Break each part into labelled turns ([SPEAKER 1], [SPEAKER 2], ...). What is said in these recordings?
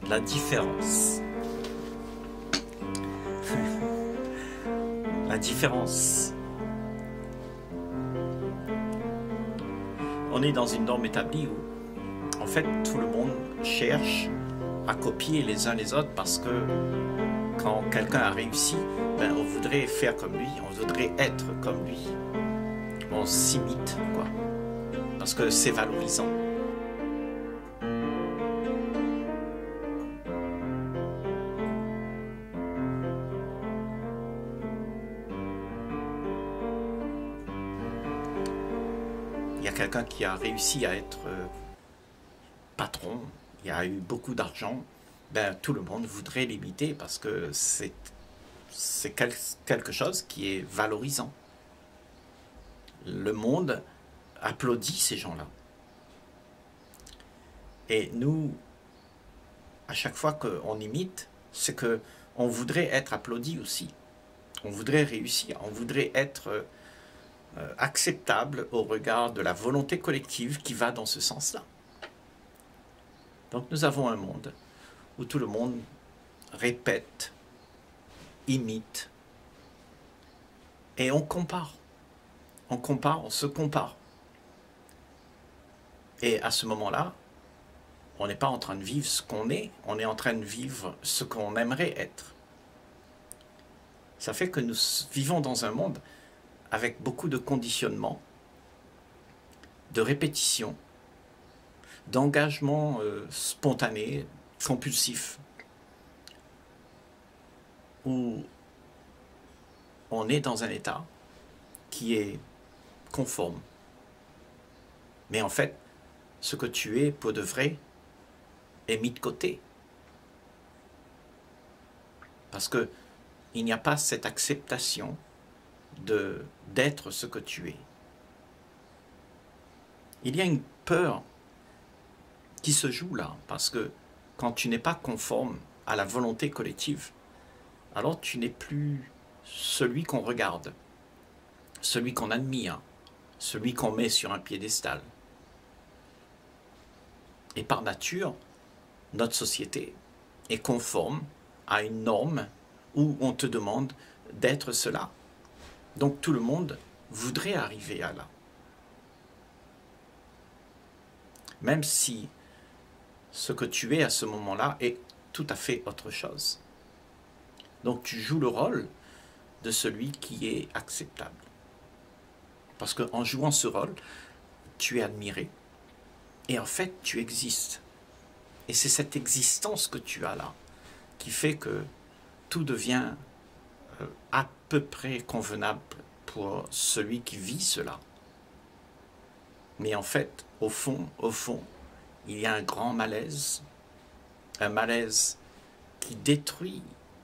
[SPEAKER 1] La différence. La différence. On est dans une norme établie où, en fait, tout le monde cherche à copier les uns les autres parce que quand quelqu'un a réussi, ben, on voudrait faire comme lui, on voudrait être comme lui. On s'imite, quoi. Parce que c'est valorisant. Il y a quelqu'un qui a réussi à être patron, il a eu beaucoup d'argent, ben, tout le monde voudrait l'imiter parce que c'est quelque chose qui est valorisant. Le monde applaudit ces gens-là. Et nous, à chaque fois qu'on imite, c'est qu'on voudrait être applaudi aussi. On voudrait réussir, on voudrait être acceptable au regard de la volonté collective qui va dans ce sens-là. Donc nous avons un monde où tout le monde répète, imite, et on compare. On compare, on se compare. Et à ce moment-là, on n'est pas en train de vivre ce qu'on est, on est en train de vivre ce qu'on aimerait être. Ça fait que nous vivons dans un monde avec beaucoup de conditionnement, de répétition, d'engagement spontané, compulsif, où on est dans un état qui est conforme. Mais en fait, ce que tu es pour de vrai est mis de côté. Parce que il n'y a pas cette acceptation d'être ce que tu es. Il y a une peur qui se joue là, parce que quand tu n'es pas conforme à la volonté collective, alors tu n'es plus celui qu'on regarde, celui qu'on admire, celui qu'on met sur un piédestal. Et par nature, notre société est conforme à une norme où on te demande d'être cela. Donc tout le monde voudrait arriver à là. Même si ce que tu es à ce moment-là est tout à fait autre chose. Donc tu joues le rôle de celui qui est acceptable. Parce qu'en jouant ce rôle, tu es admiré. Et en fait, tu existes. Et c'est cette existence que tu as là qui fait que tout devient à peu près convenable pour celui qui vit cela. Mais en fait, au fond, il y a un grand malaise, un malaise qui détruit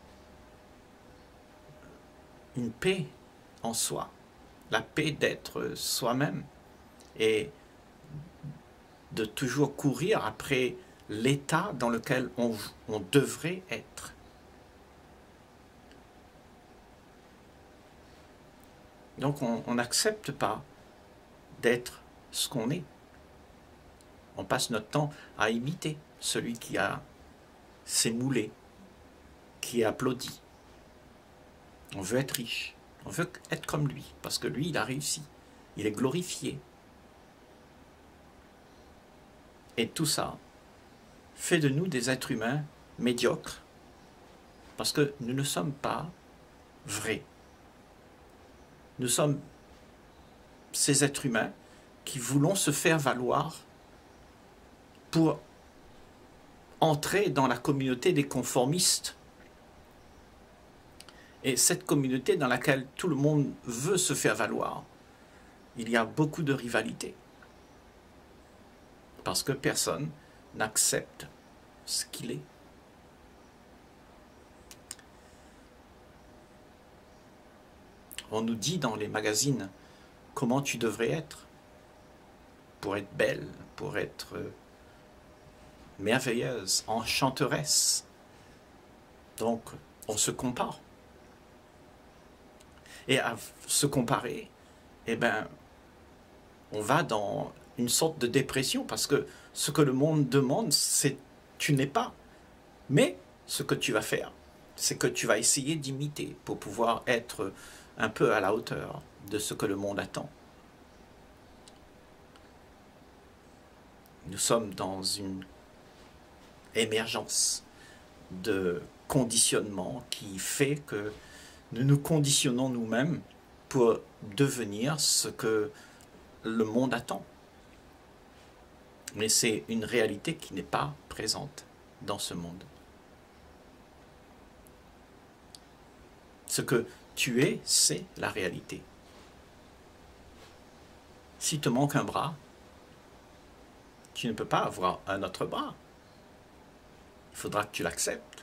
[SPEAKER 1] une paix en soi, la paix d'être soi-même et de toujours courir après l'état dans lequel on devrait être. Donc on n'accepte pas d'être ce qu'on est. On passe notre temps à imiter celui qui s'est moulé, qui est applaudi. On veut être riche, on veut être comme lui, parce que lui, il a réussi, il est glorifié. Et tout ça fait de nous des êtres humains médiocres, parce que nous ne sommes pas vrais. Nous sommes ces êtres humains qui voulons se faire valoir pour entrer dans la communauté des conformistes. Et cette communauté dans laquelle tout le monde veut se faire valoir, il y a beaucoup de rivalité. Parce que personne n'accepte ce qu'il est. On nous dit dans les magazines comment tu devrais être pour être belle, pour être merveilleuse, enchanteresse. Donc, on se compare. Et à se comparer, eh ben, on va dans une sorte de dépression parce que ce que le monde demande, c'est tu n'es pas Mais ce que tu vas faire, c'est que tu vas essayer d'imiter pour pouvoir être un peu à la hauteur de ce que le monde attend. Nous sommes dans une émergence de conditionnement qui fait que nous nous conditionnons nous-mêmes pour devenir ce que le monde attend. Mais c'est une réalité qui n'est pas présente dans ce monde. Ce que tu es, c'est la réalité. S'il te manque un bras, tu ne peux pas avoir un autre bras. Il faudra que tu l'acceptes.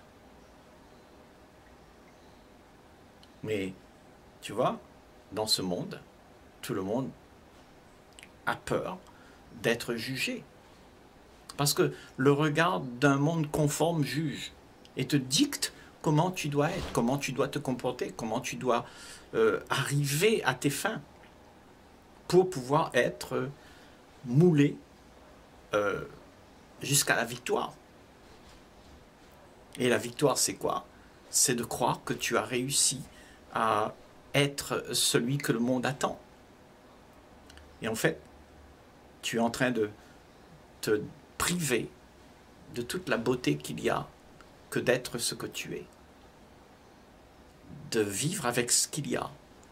[SPEAKER 1] Mais, tu vois, dans ce monde, tout le monde a peur d'être jugé. Parce que le regard d'un monde conforme juge et te dicte comment tu dois être, comment tu dois te comporter, comment tu dois arriver à tes fins pour pouvoir être moulé jusqu'à la victoire. Et la victoire, c'est quoi? C'est de croire que tu as réussi à être celui que le monde attend. Et en fait, tu es en train de te priver de toute la beauté qu'il y a que d'être ce que tu es. De vivre avec ce qu'il y a.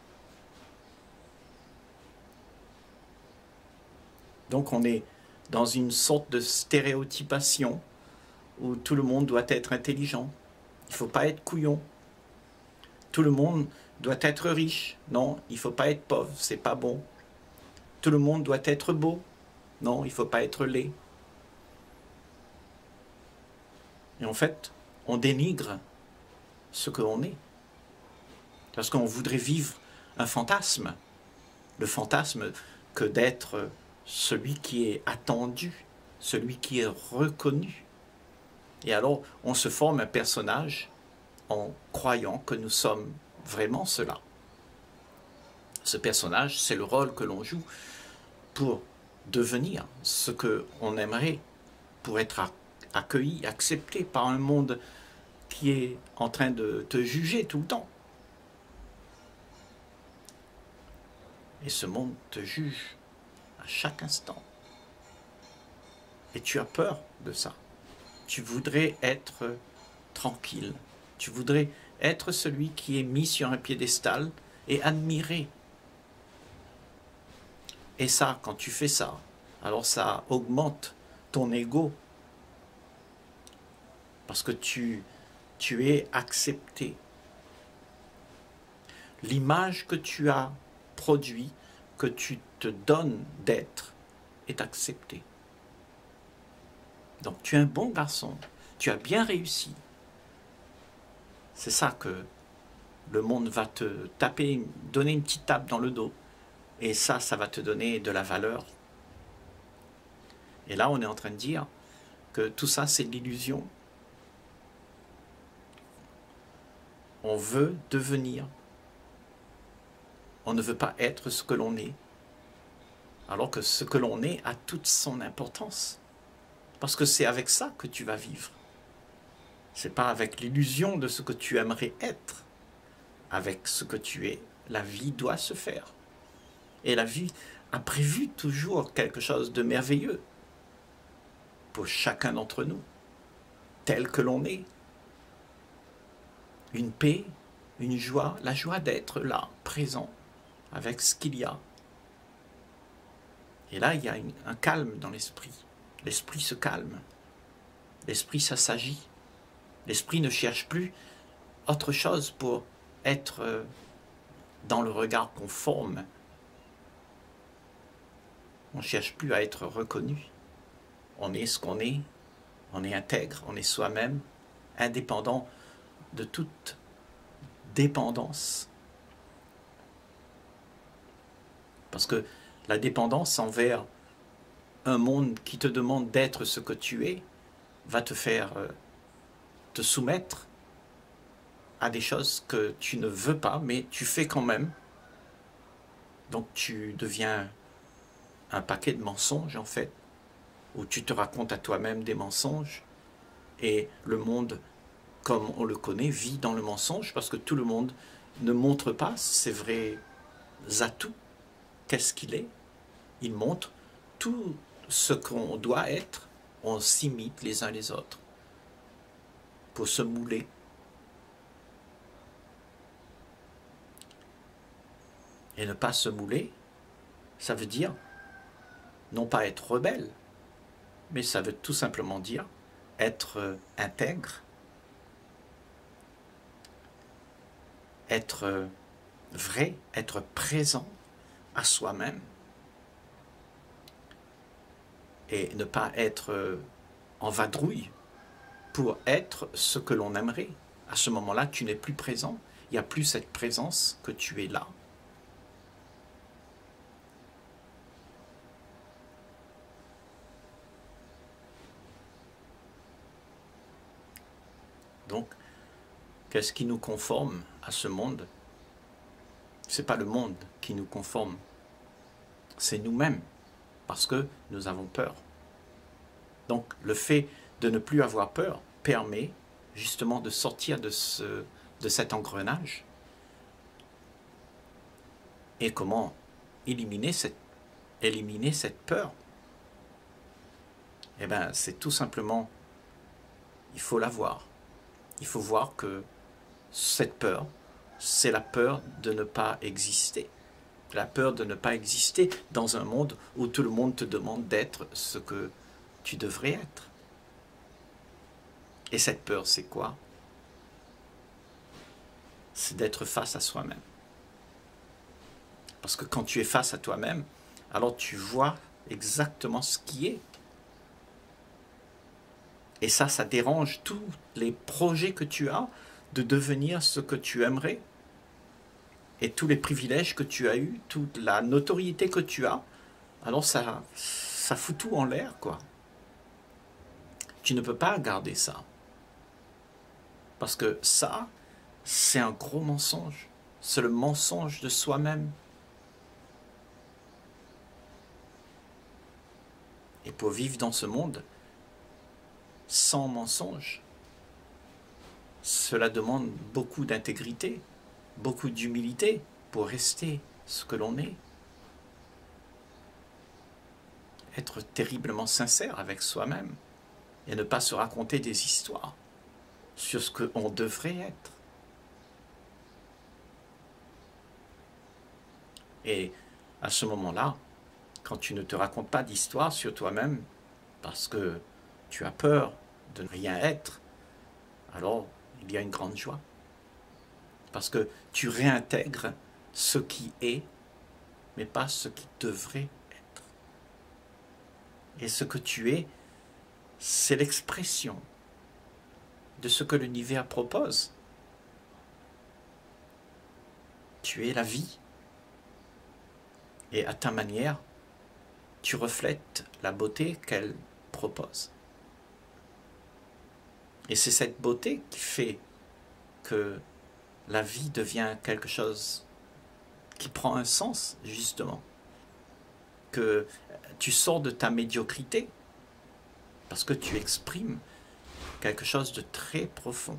[SPEAKER 1] Donc on est dans une sorte de stéréotypation où tout le monde doit être intelligent. Il ne faut pas être couillon. Tout le monde doit être riche. Non, il ne faut pas être pauvre, c'est pas bon. Tout le monde doit être beau. Non, il ne faut pas être laid. Et en fait, on dénigre ce que l'on est. Parce qu'on voudrait vivre un fantasme. Le fantasme que d'être celui qui est attendu, celui qui est reconnu. Et alors, on se forme un personnage en croyant que nous sommes vraiment cela. Ce personnage, c'est le rôle que l'on joue pour devenir ce qu'on aimerait, pour être accueilli, accepté par un monde qui est en train de te juger tout le temps. Et ce monde te juge à chaque instant. Et tu as peur de ça. Tu voudrais être tranquille. Tu voudrais être celui qui est mis sur un piédestal et admiré. Et ça, quand tu fais ça, alors ça augmente ton ego. Parce que tu es accepté. L'image que tu as produite, que tu te donnes d'être, est acceptée. Donc tu es un bon garçon, tu as bien réussi. C'est ça que le monde va te taper, donner une petite tape dans le dos. Et ça va te donner de la valeur. Et là, on est en train de dire que tout ça, c'est de l'illusion. On veut devenir. On ne veut pas être ce que l'on est. Alors que ce que l'on est a toute son importance. Parce que c'est avec ça que tu vas vivre. C'est pas avec l'illusion de ce que tu aimerais être. Avec ce que tu es, la vie doit se faire. Et la vie a prévu toujours quelque chose de merveilleux pour chacun d'entre nous, tel que l'on est. Une paix, une joie, la joie d'être là, présent, avec ce qu'il y a. Et là, il y a un calme dans l'esprit. L'esprit se calme. L'esprit s'assagit. L'esprit ne cherche plus autre chose pour être dans le regard conforme. On ne cherche plus à être reconnu. On est ce qu'on est. On est intègre. On est soi-même, indépendant de toute dépendance. Parce que la dépendance envers un monde qui te demande d'être ce que tu es va te faire te soumettre à des choses que tu ne veux pas, mais tu fais quand même. Donc tu deviens un paquet de mensonges en fait, où tu te racontes à toi-même des mensonges Et le monde, comme on le connaît, vit dans le mensonge parce que tout le monde ne montre pas ses vrais atouts. Qu'est-ce qu'il est? Il montre tout ce qu'on doit être. On s'imite les uns les autres pour se mouler. Et ne pas se mouler, ça veut dire non pas être rebelle, mais ça veut tout simplement dire être intègre, être vrai, être présent à soi-même et ne pas être en vadrouille pour être ce que l'on aimerait. À ce moment-là, tu n'es plus présent, il n'y a plus cette présence que tu es là. Donc, qu'est-ce qui nous conforme à ce monde? Ce n'est pas le monde qui nous conforme, c'est nous-mêmes, parce que nous avons peur. Donc, le fait de ne plus avoir peur permet justement de sortir de cet engrenage. Et comment éliminer cette peur? Eh bien, c'est tout simplement, il faut la voir. Il faut voir que cette peur, c'est la peur de ne pas exister. La peur de ne pas exister dans un monde où tout le monde te demande d'être ce que tu devrais être. Et cette peur, c'est quoi? C'est d'être face à soi-même. Parce que quand tu es face à toi-même, alors tu vois exactement ce qui est. Et ça dérange tous les projets que tu as de devenir ce que tu aimerais. Et tous les privilèges que tu as eus, toute la notoriété que tu as, alors ça fout tout en l'air, quoi. Tu ne peux pas garder ça. Parce que ça, c'est un gros mensonge. C'est le mensonge de soi-même. Et pour vivre dans ce monde, sans mensonge, cela demande beaucoup d'intégrité, beaucoup d'humilité pour rester ce que l'on est. Être terriblement sincère avec soi-même et ne pas se raconter des histoires sur ce qu'on devrait être. Et à ce moment-là, quand tu ne te racontes pas d'histoire sur toi-même parce que tu as peur de ne rien être, alors il y a une grande joie. Parce que tu réintègres ce qui est, mais pas ce qui devrait être. Et ce que tu es, c'est l'expression de ce que l'univers propose. Tu es la vie. Et à ta manière, tu reflètes la beauté qu'elle propose. Et c'est cette beauté qui fait que la vie devient quelque chose qui prend un sens, justement. Que tu sors de ta médiocrité parce que tu exprimes quelque chose de très profond.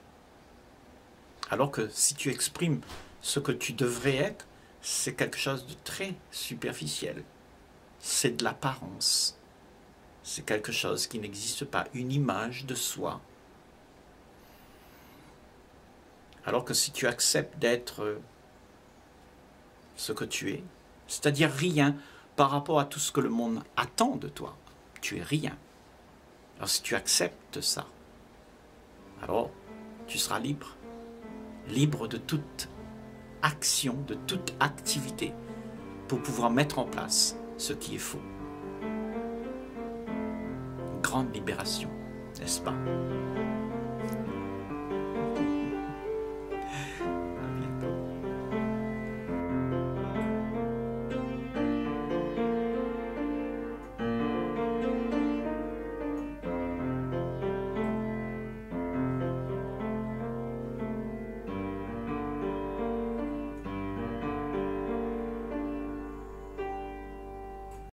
[SPEAKER 1] Alors que si tu exprimes ce que tu devrais être, c'est quelque chose de très superficiel. C'est de l'apparence. C'est quelque chose qui n'existe pas, une image de soi. Alors que si tu acceptes d'être ce que tu es, c'est-à-dire rien par rapport à tout ce que le monde attend de toi, tu es rien. Alors si tu acceptes ça, alors tu seras libre. Libre de toute action, de toute activité pour pouvoir mettre en place ce qui est faux. Une grande libération, n'est-ce pas?